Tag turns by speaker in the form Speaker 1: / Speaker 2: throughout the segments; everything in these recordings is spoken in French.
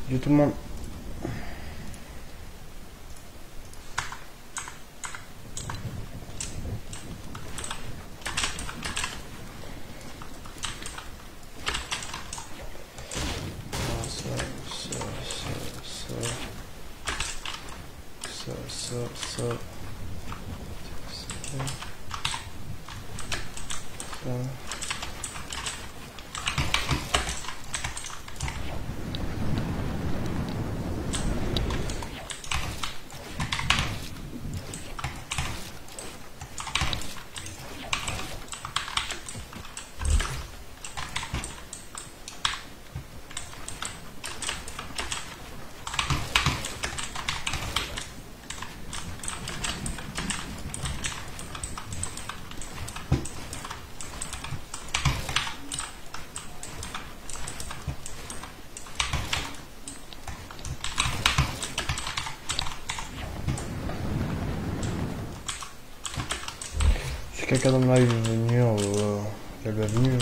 Speaker 1: Yo tout le monde. Ça. Si quelqu'un dans le live veut venir, la bienvenue.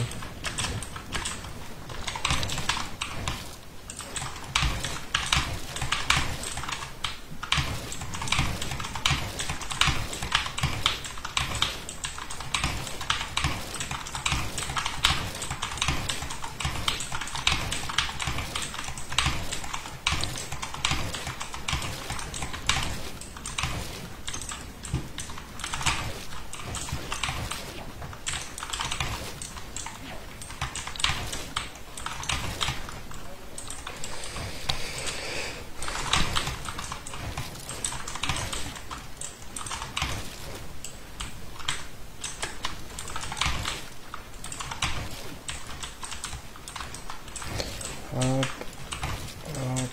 Speaker 1: Hop, hop.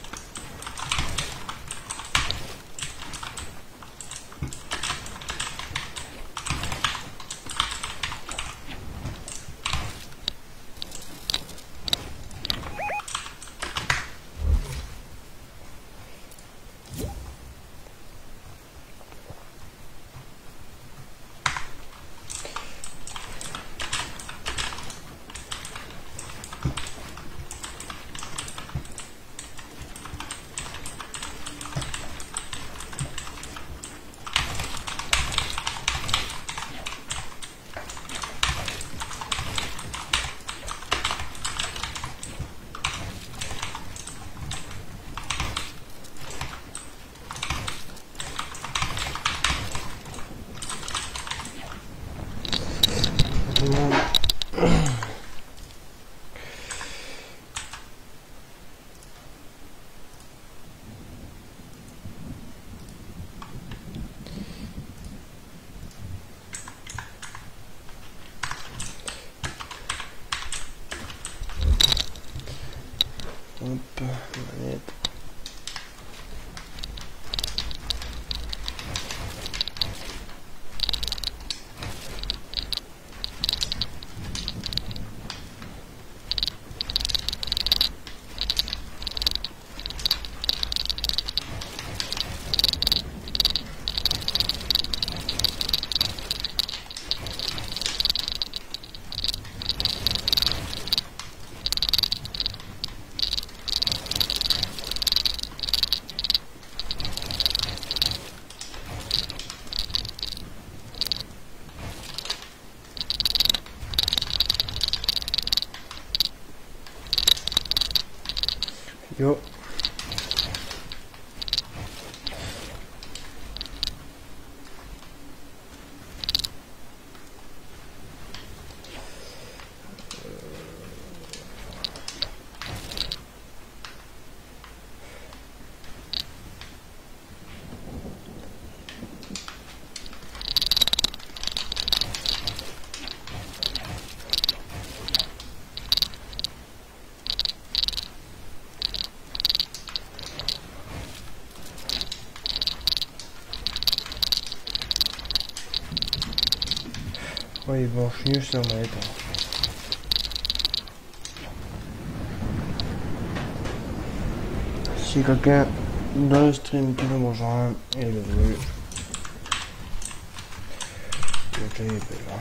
Speaker 1: Hop, manette. Yo. Ouais, bon, je suis mieux sur la manette. Si quelqu'un dans le stream qui veut me rejoindre, il est venu. Ok, il est là.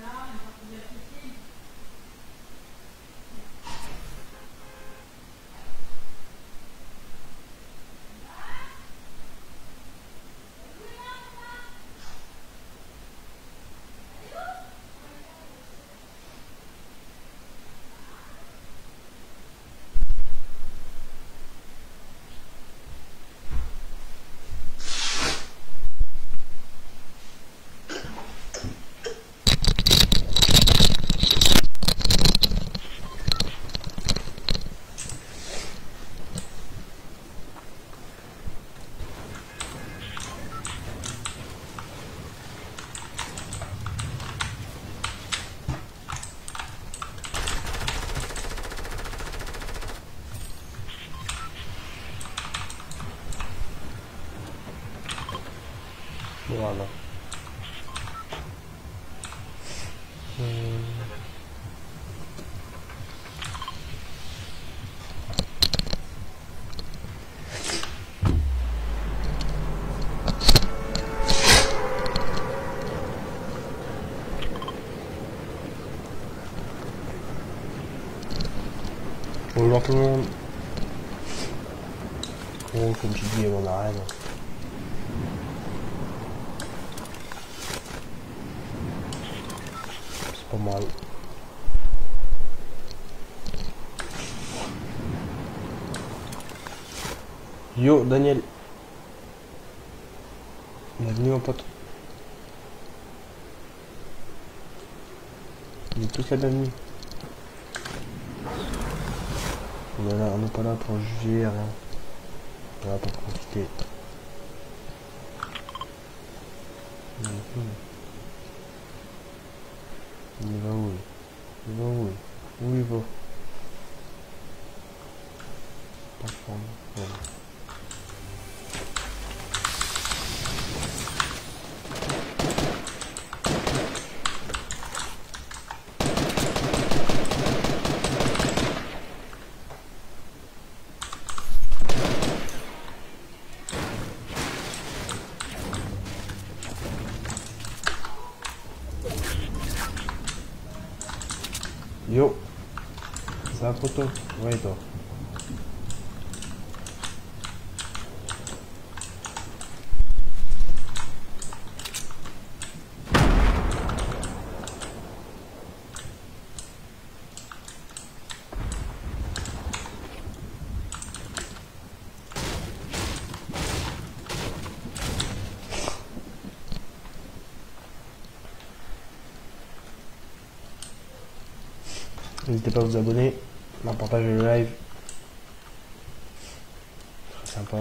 Speaker 1: Voilà. Bonjour tout le monde. Oh, comme tu dis, on arrête. C'est pas mal. Yo, Daniel. Bienvenue mon pote. Vous êtes tous la bienvenue. On n'est pas là pour juger, rien. On est là pour profiter. Il va où? Il va où? Où il va? Pas prendre. Voilà. Yo, ça va photo? Ouais, toi. N'hésitez pas à vous abonner, à partager le live. Très sympa.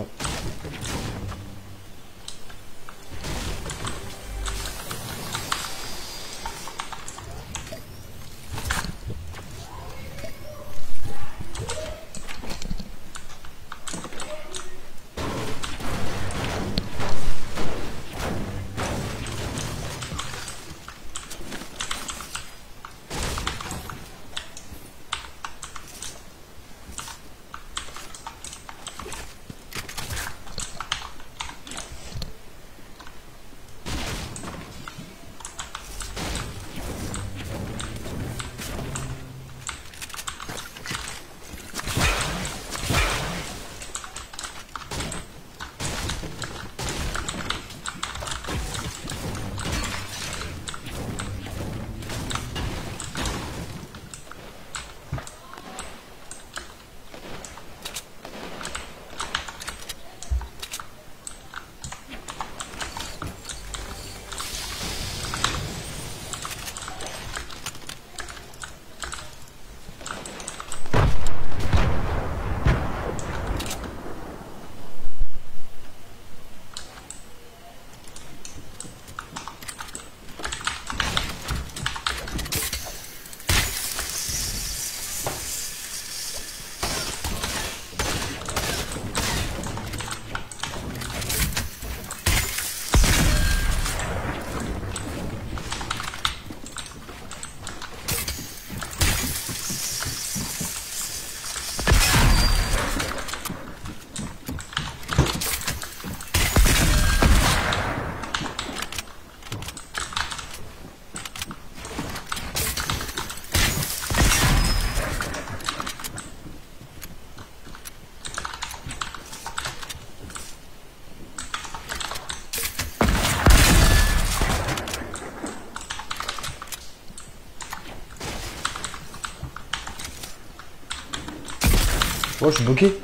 Speaker 1: Oh, je suis bloqué.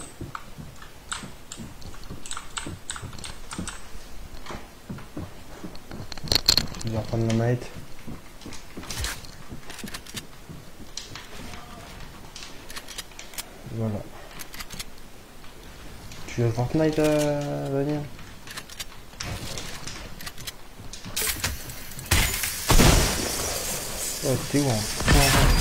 Speaker 1: Je vais reprendre la manette. Voilà. Tu veux Fortnite, Daniel? Oh, t'es où, hein?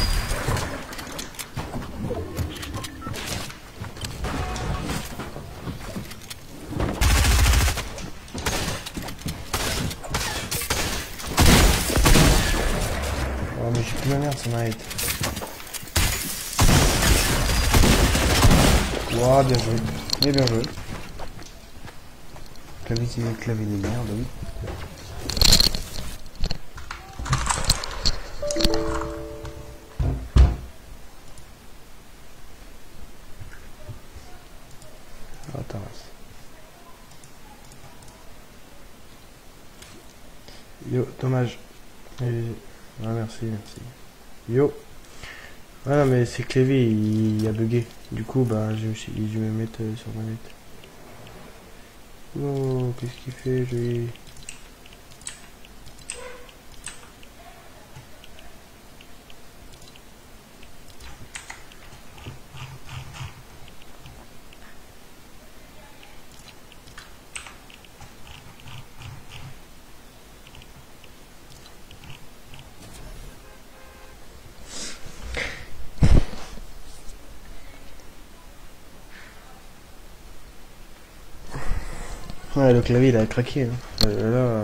Speaker 1: Oh, mais j'ai plus ma merde, ça m'arrête. Ouah, bien joué. Mais bien joué. Clavier de merde, oui. Attends. Yo, dommage. Ah, merci. Yo. Ah non, mais c'est clavier, il a bugué. Du coup, bah, je vais me mettre sur manette. Oh, qu'est-ce qu'il fait, lui? Ouais, le clavier, il a craqué. Hein. Là,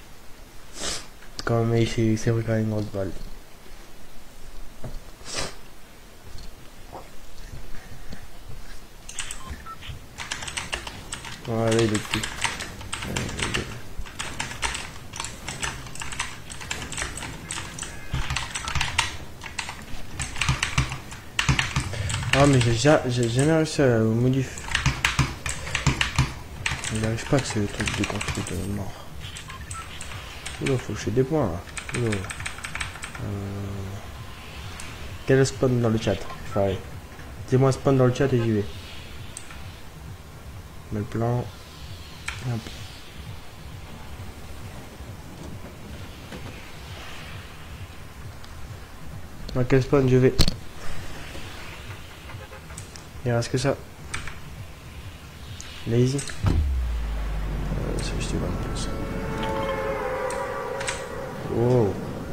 Speaker 1: quand même, c'est vrai quand même une grosse balle. Ouais, là, il est petit. Ah, mais j'ai jamais réussi à modifier. Il n'arrive pas que c'est le truc de construit de mort. Oula, faut que je fasse des points là. Oula. Quel spawn dans le chat? Pareil. Dis-moi spawn dans le chat et j'y vais. Mets le plan. Hop. Dans quel spawn je vais? Il reste que ça. Lazy. C'est juste une bonne place. Oh.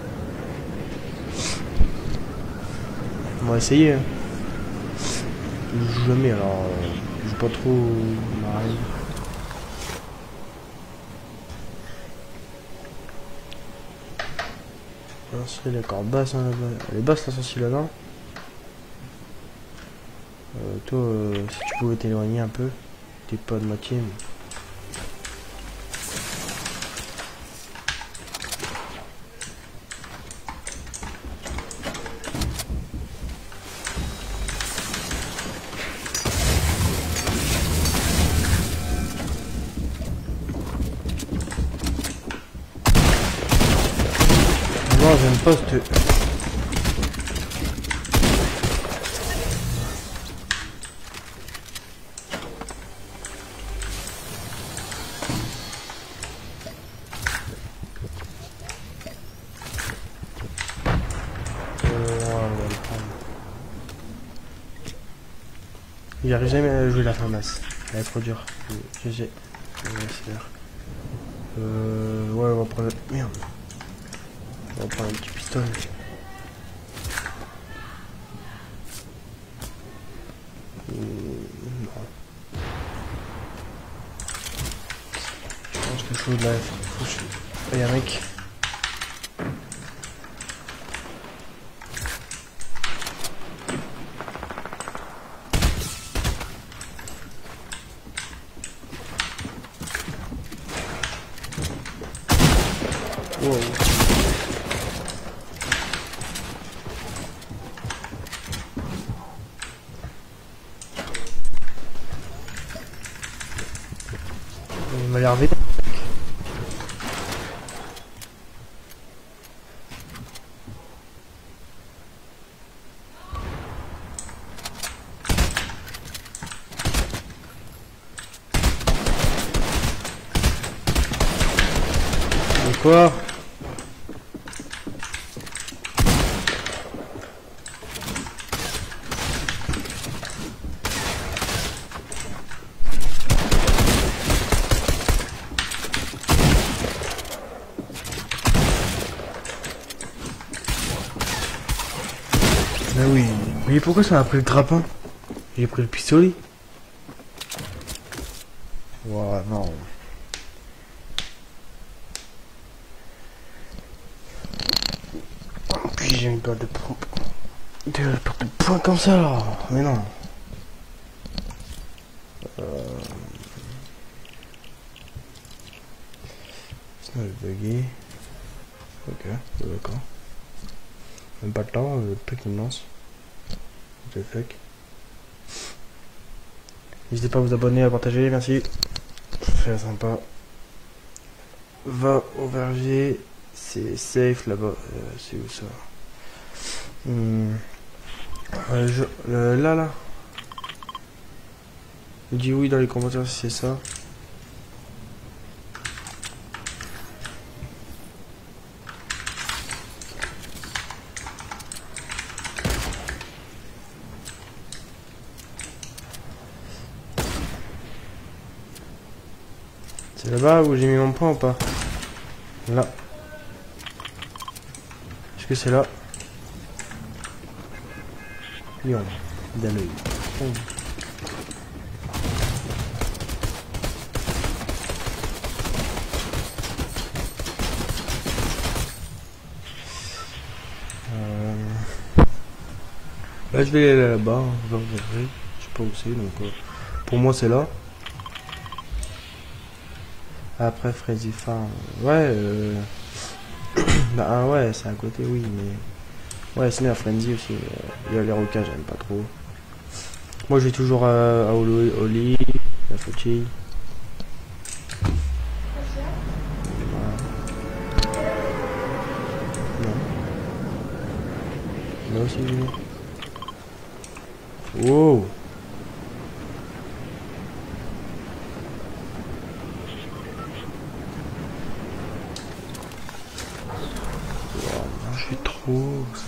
Speaker 1: On va essayer. Hein. Je joue jamais alors. Je joue pas trop. Marie. C'est d'accord. Basse, hein, elle est basse la sortie là-dedans. Toi, si tu pouvais t'éloigner un peu. T'es pas de moitié. Mais... Non, j'aime pas cette... J'arrive jamais à jouer la FAMAS. Elle est trop dure. GG. Ouais, on va prendre... Merde. On va prendre un petit pistolet. Non. Je pense que je joue de la... Faut que je... Y'a un mec. Wow. Il m'a l'air vite. Et quoi? Mais oui. Mais pourquoi ça m'a pris le grappin? J'ai pris le pistolet. Ouah, non. Puis j'ai une balle de poing comme ça là. Mais non. Ça va bugger. Ok, d'accord. Même pas le temps, le truc il me lance. What the fuck. N'hésitez pas à vous abonner, à partager, merci. C'est sympa. Va au verger, c'est safe là-bas. C'est où ça? Là. Dis oui dans les commentaires si c'est ça. C'est là-bas où j'ai mis mon point ou pas? Là. Est-ce que c'est là? Yon, dans l'œil. Oh. Là je vais aller là-bas, je sais pas où c'est, donc pour moi c'est là. Après Freddy Farm, ouais, bah ouais c'est à côté oui, mais ouais sinon la Frenzy aussi, il y a les rocages j'aime pas trop. Moi je vais toujours à Oli, la Fauchille. Non. Là aussi je vais. Wow. Je suis trop ça.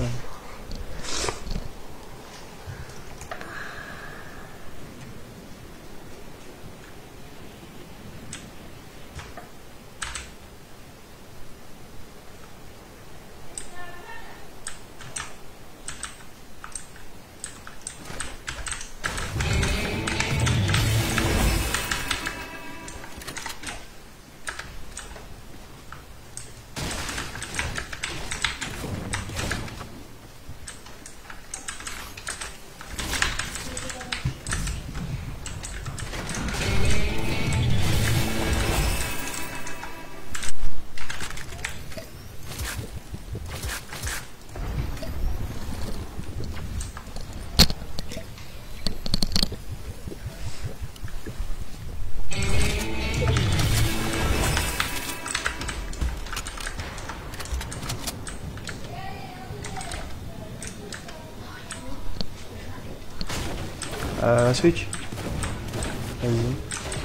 Speaker 1: Switch. Vas-y.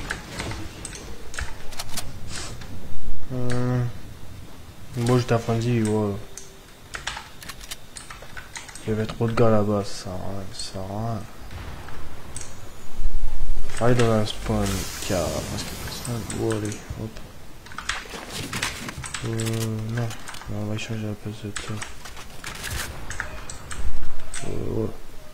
Speaker 1: Moi j'étais à Frenzy, ouais. Il y avait trop de gars là-bas, ça sert à rien. Allez dans un spawn car oh, allez, hop. Non, on va changer la place de ça. Ouais.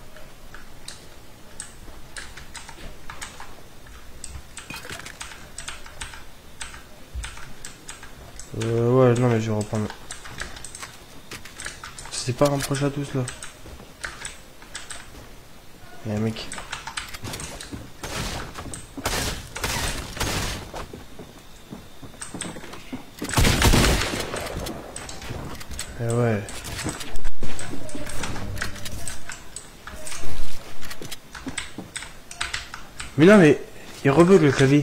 Speaker 1: Ouais, non mais je vais reprendre. C'est pas rapproché à tous là. Y'a un mec. Eh ouais. Mais non mais il rebug le clavier.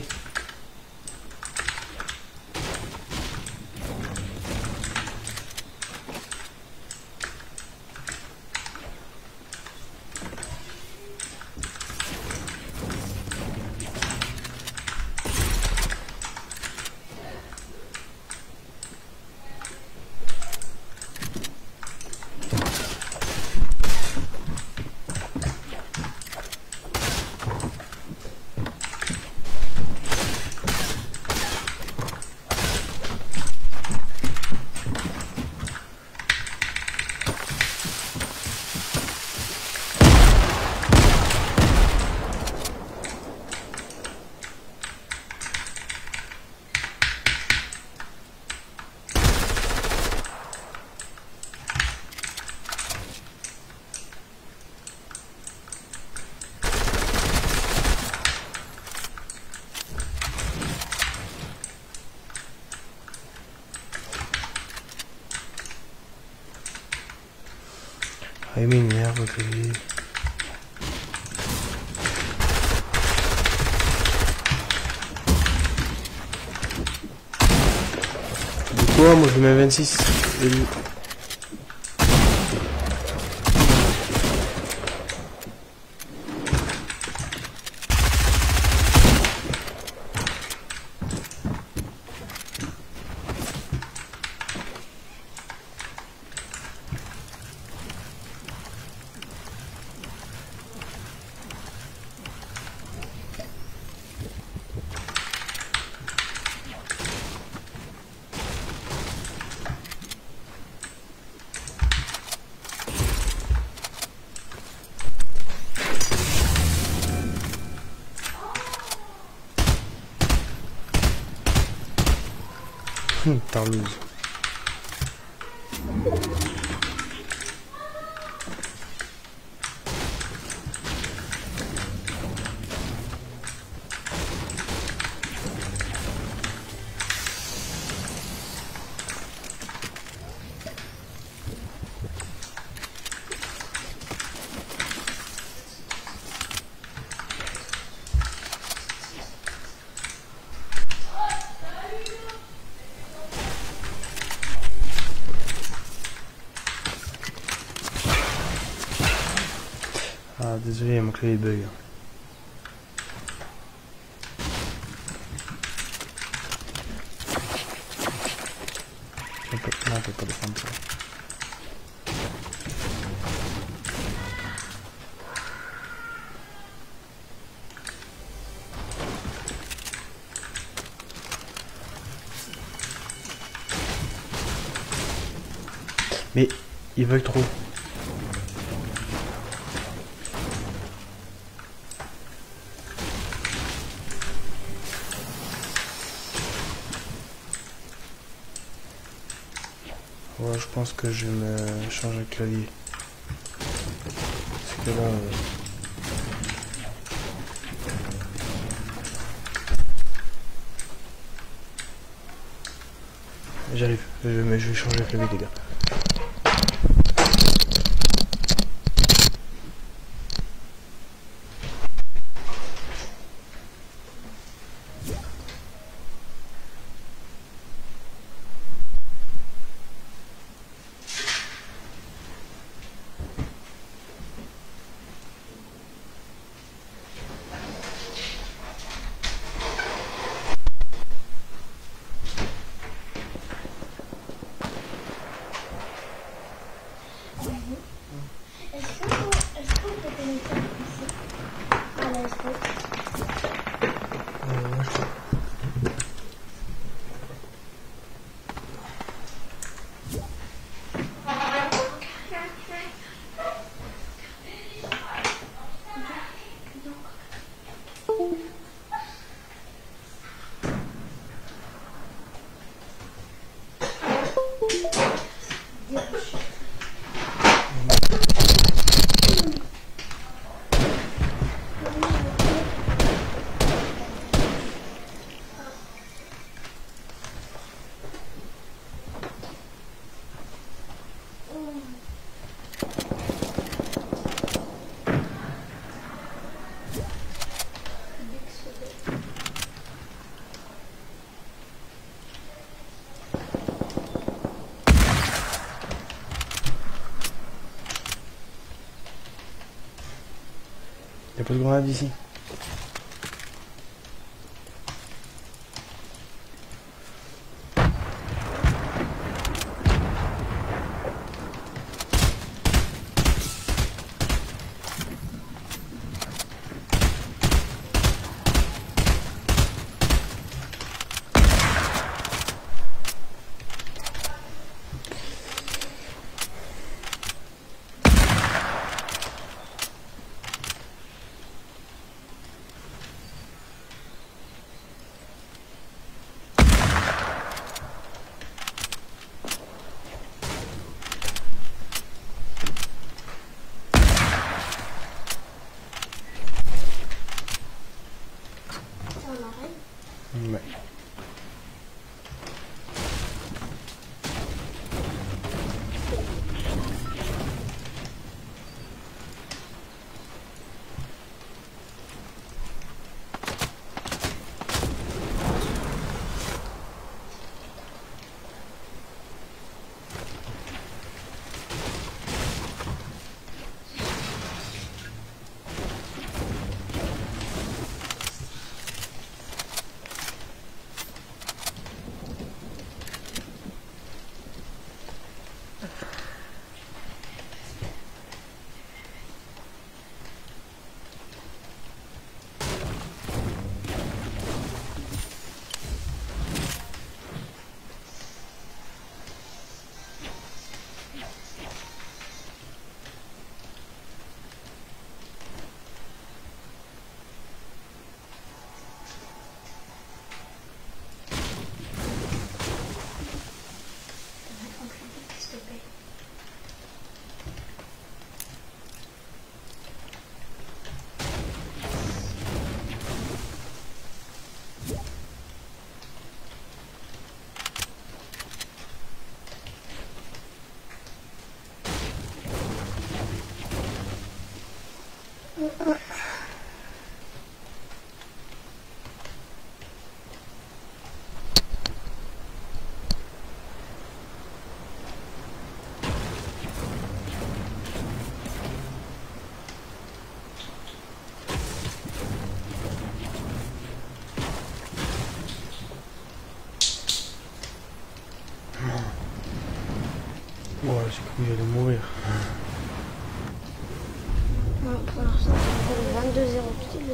Speaker 1: Ah, il m'énerve le clavier. Du coup, moi je mets 26. Et lui... Tarlouse. Ah, désolé, mon clavier bug. Non, on peut pas défendre ça. Mais ils veulent trop. Ouais, je pense que je vais me changer de clavier. Parce que là... J'arrive. Je vais changer de clavier, les gars. Il n'y a pas de grenade ici. Ouais, j'ai cru que j'allais mourir.
Speaker 2: Ouais, pour l'instant, c'est le 22-0 pile.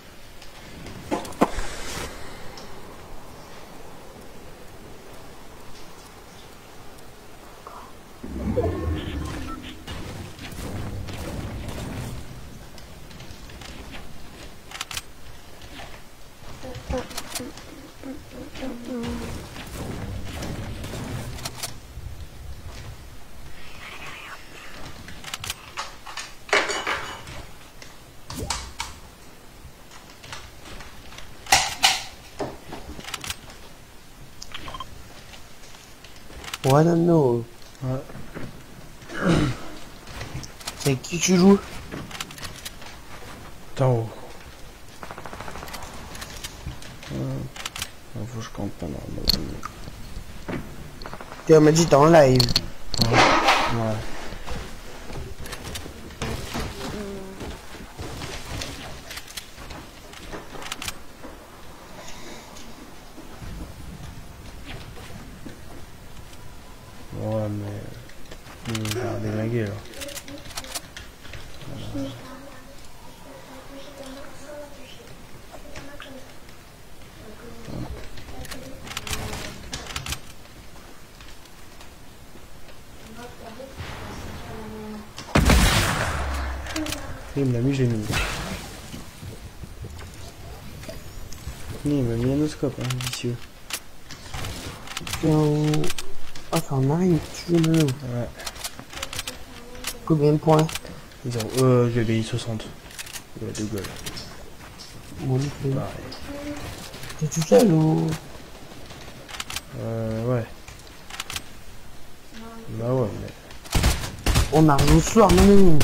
Speaker 3: Ouais, non, non.
Speaker 1: Ouais.
Speaker 3: C'est avec qui tu joues?
Speaker 1: Tao. Faut que je compte pendant le
Speaker 3: Tu m'as dit t'es en live.
Speaker 1: Ouais. Ouais, mais... Il va délinguer, là. Il me l'a mis, j'ai mis. Il m'a mis un oscope, hein, vicieux.
Speaker 3: Ah, ça en arrive, tu veux même.
Speaker 1: Ouais.
Speaker 3: Combien de points?
Speaker 1: J'ai gagné 60. Ouais, de gueule.
Speaker 3: Bon,
Speaker 1: Pareil.
Speaker 3: t'es tout seul ou?
Speaker 1: Ouais. Bah ouais, mais...
Speaker 3: On a joué ce soir, non?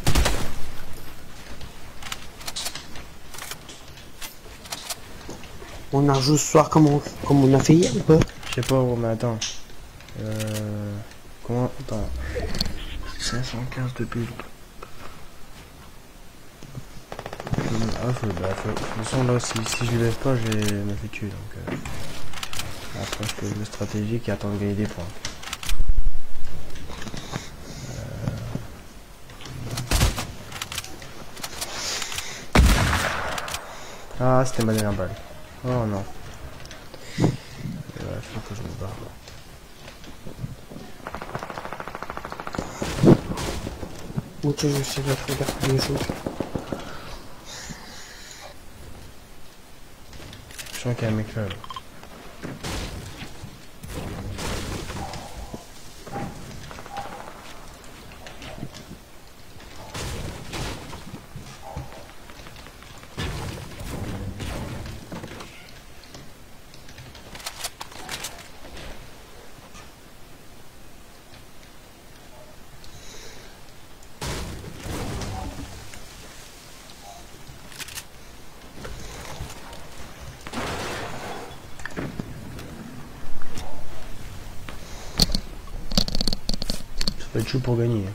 Speaker 3: On a joué ce soir comme on a fait hier ou pas?
Speaker 1: Je sais pas, gros, mais attends. Comment... Attends. 515 de build. De toute façon, là, si je lève pas, je vais me faire tuer, donc... Après, je peux jouer stratégique et attendre de gagner des points. Ah, c'était ma dernière balle. Oh non. Il faut que je me barre.
Speaker 3: Ok, je sais pas, regarde les choses.
Speaker 1: Je sens qu'il y a un mec là. Ça va être chaud pour gagner.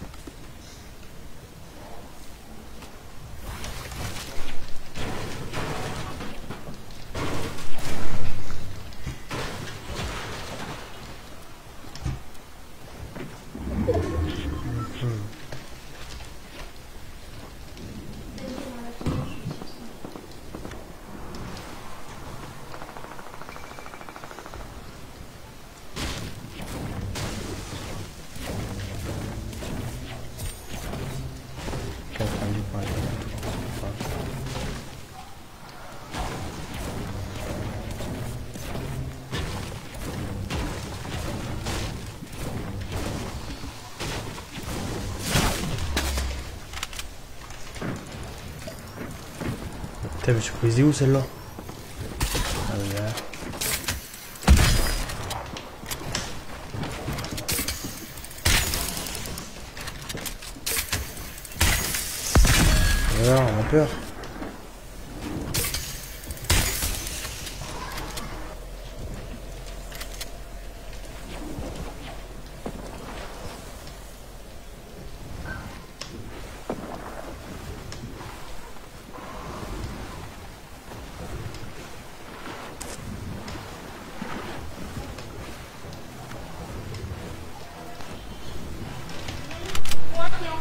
Speaker 1: Putain, mais je suis pris où celle-là? Ah oui, là. Voilà, on a peur.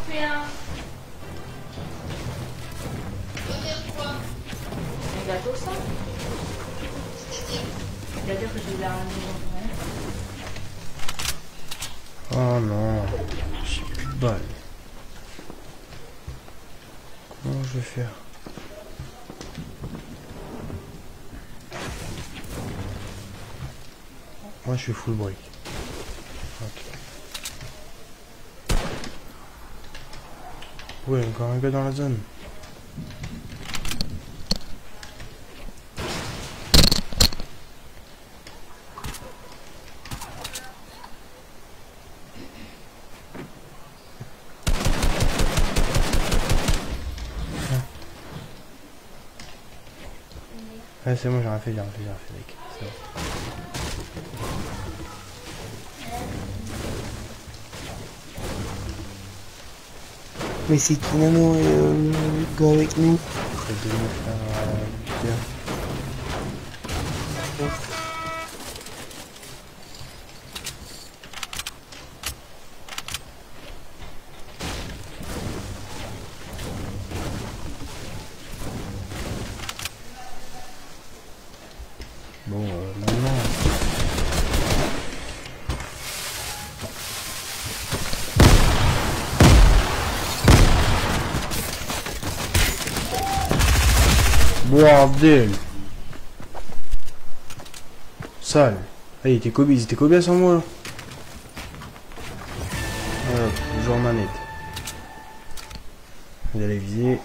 Speaker 4: fais un gâteau ça. C'est-à-dire que j'ai la maison.
Speaker 1: Oh non, j'ai plus de balles. Comment je vais faire? Moi je suis full break. Ok. Ouais, encore un gars dans la zone. Ouais, c'est bon, j'ai rien fait, mec. C'est bon.
Speaker 3: Mais c'est qui Nano et le gars avec nous?
Speaker 1: C'est de me faire bien. Bon, maintenant. Bordel. Sale. Ah, il était Kobe sans moi là. Voilà, toujours en manette. Vous allez viser.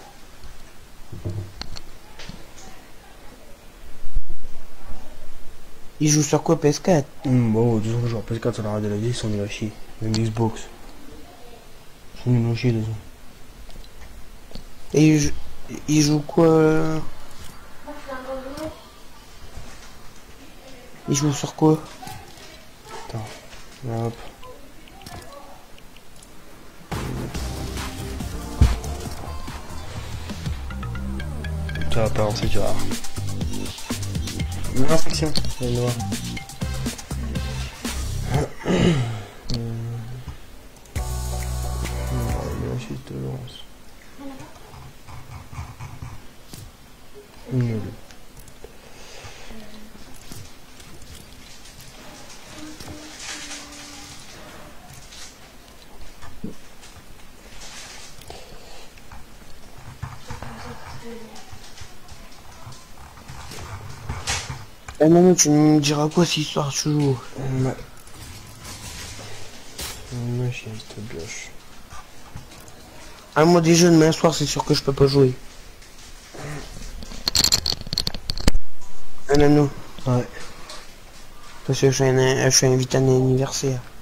Speaker 3: Il joue sur quoi, PS4?
Speaker 1: Bon, disons que genre PS4 ça leur a de la vie, ils sont nuls à chier. Même Xbox. Ils sont nuls à chier, les gens.
Speaker 3: Et il joue quoi? Il joue sur quoi?
Speaker 1: Attends, hop. Ça va pas avancer, tu vas voir. Noire section, elle est noire. De lance. Nul.
Speaker 3: Ah non, tu me diras quoi si ce soir tu joues?
Speaker 1: Ouais. Moi j'ai cette bioche.
Speaker 3: Ah, moi des jeux demain soir c'est sûr que je peux pas jouer. Ah non, non.
Speaker 1: Ouais.
Speaker 3: Parce que je suis invité à un anniversaire.